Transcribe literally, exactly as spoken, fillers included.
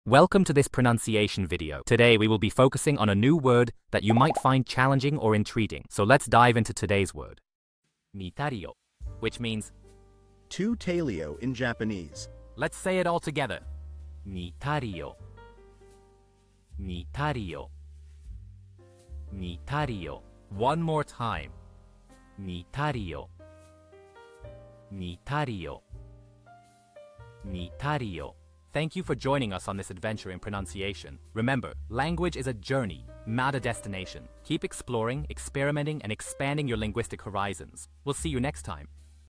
Welcome to this pronunciation video. Today we will be focusing on a new word that you might find challenging or intriguing. So let's dive into today's word. Nitario, which means to Talio in Japanese. Let's say it all together. Nitario. Nitario. Nitario. One more time. Nitario. Nitario. Nitario. Thank you for joining us on this adventure in pronunciation. Remember, language is a journey, not a destination. Keep exploring, experimenting, and expanding your linguistic horizons. We'll see you next time.